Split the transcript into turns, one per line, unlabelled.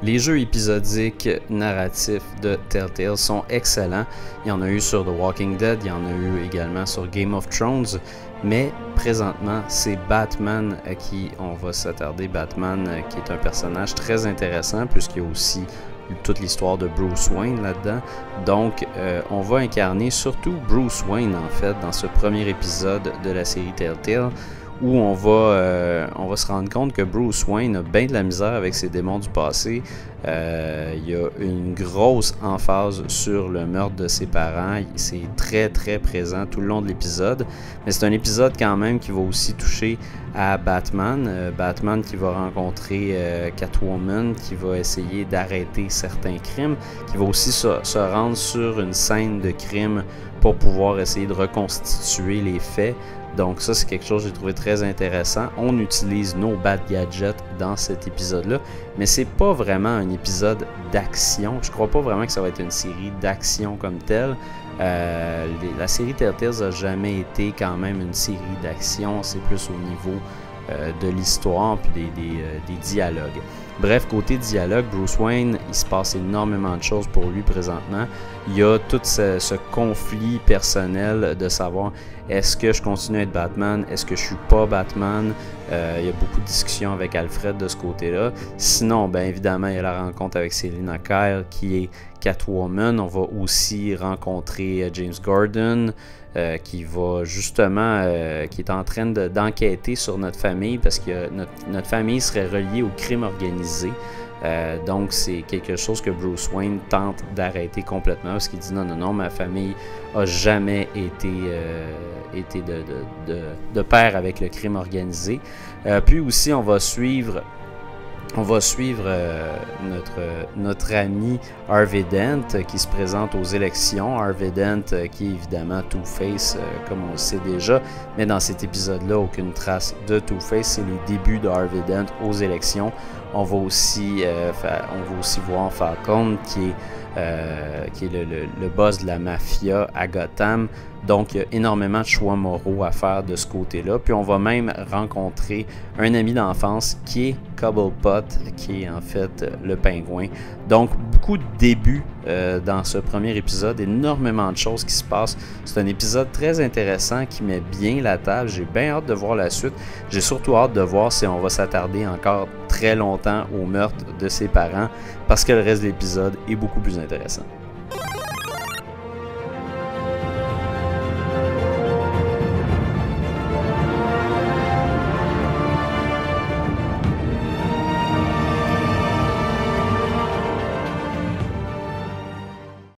Les jeux épisodiques narratifs de Telltale sont excellents. Il y en a eu sur The Walking Dead, il y en a eu également sur Game of Thrones, mais présentement, c'est Batman à qui on va s'attarder. Batman qui est un personnage très intéressant puisqu'il y a aussi toute l'histoire de Bruce Wayne là-dedans. Donc, on va incarner surtout Bruce Wayne en fait dans ce premier épisode de la série Telltale, où on va se rendre compte que Bruce Wayne a bien de la misère avec ses démons du passé. Il y a une grosse emphase sur le meurtre de ses parents. C'est très très présent tout le long de l'épisode. Mais c'est un épisode quand même qui va aussi toucher à Batman. Batman qui va rencontrer Catwoman, qui va essayer d'arrêter certains crimes, qui va aussi se rendre sur une scène de crime pour pouvoir essayer de reconstituer les faits. Donc ça, c'est quelque chose que j'ai trouvé très intéressant. On utilise nos Bat Gadgets dans cet épisode-là, mais c'est pas vraiment un épisode d'action. Je crois pas vraiment que ça va être une série d'action comme telle. La série Telltale n'a jamais été quand même une série d'action. C'est plus au niveau de l'histoire puis des dialogues. Bref, côté dialogue, Bruce Wayne, il se passe énormément de choses pour lui présentement. Il y a tout ce conflit personnel de savoir est-ce que je continue à être Batman, est-ce que je suis pas Batman. Il y a beaucoup de discussions avec Alfred de ce côté-là. Sinon, bien évidemment, il y a la rencontre avec Selina Kyle qui est Catwoman. On va aussi rencontrer James Gordon qui va justement, qui est en train d'enquêter sur notre famille parce que notre famille serait reliée au crime organisé. Donc c'est quelque chose que Bruce Wayne tente d'arrêter complètement parce qu'il dit non, ma famille a jamais été de pair avec le crime organisé. Puis aussi on va suivre notre ami Harvey Dent qui se présente aux élections. Harvey Dent qui est évidemment Two-Face comme on le sait déjà, mais dans cet épisode-là, aucune trace de Two-Face. C'est les débuts de Harvey Dent aux élections. On va aussi voir Falcone qui est le boss de la mafia à Gotham. Donc, il y a énormément de choix moraux à faire de ce côté-là. Puis, on va même rencontrer un ami d'enfance qui est Cobblepot, qui est en fait le pingouin. Donc, beaucoup de débuts dans ce premier épisode, énormément de choses qui se passent. C'est un épisode très intéressant qui met bien la table. J'ai bien hâte de voir la suite. J'ai surtout hâte de voir si on va s'attarder encore très longtemps au meurtre de ses parents parce que le reste de l'épisode est beaucoup plus intéressant.